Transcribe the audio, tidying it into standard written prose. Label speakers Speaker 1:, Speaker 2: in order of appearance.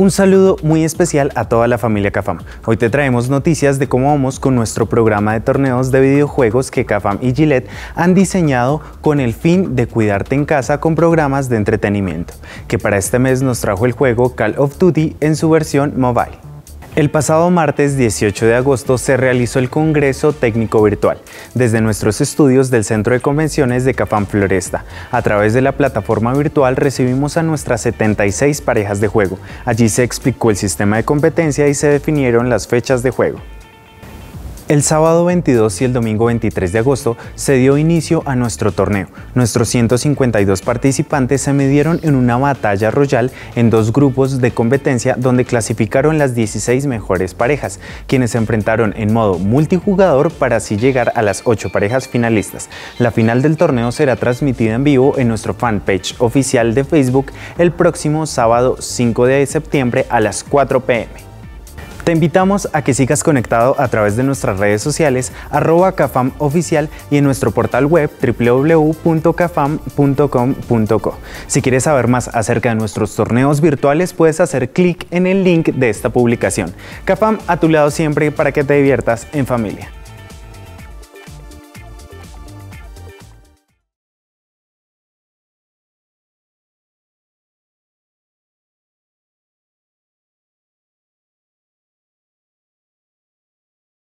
Speaker 1: Un saludo muy especial a toda la familia CAFAM. Hoy te traemos noticias de cómo vamos con nuestro programa de torneos de videojuegos que CAFAM y Gillette han diseñado con el fin de cuidarte en casa con programas de entretenimiento, que para este mes nos trajo el juego Call of Duty en su versión mobile. El pasado martes 18 de agosto se realizó el Congreso Técnico Virtual desde nuestros estudios del Centro de Convenciones de CAFAM Floresta. A través de la plataforma virtual recibimos a nuestras 76 parejas de juego. Allí se explicó el sistema de competencia y se definieron las fechas de juego. El sábado 22 y el domingo 23 de agosto se dio inicio a nuestro torneo. Nuestros 152 participantes se midieron en una batalla royal en dos grupos de competencia donde clasificaron las 16 mejores parejas, quienes se enfrentaron en modo multijugador para así llegar a las 8 parejas finalistas. La final del torneo será transmitida en vivo en nuestro fanpage oficial de Facebook el próximo sábado 5 de septiembre a las 4 p.m. Te invitamos a que sigas conectado a través de nuestras redes sociales @CAFAMoficial y en nuestro portal web www.cafam.com.co. Si quieres saber más acerca de nuestros torneos virtuales, puedes hacer clic en el link de esta publicación. CAFAM a tu lado siempre para que te diviertas en familia.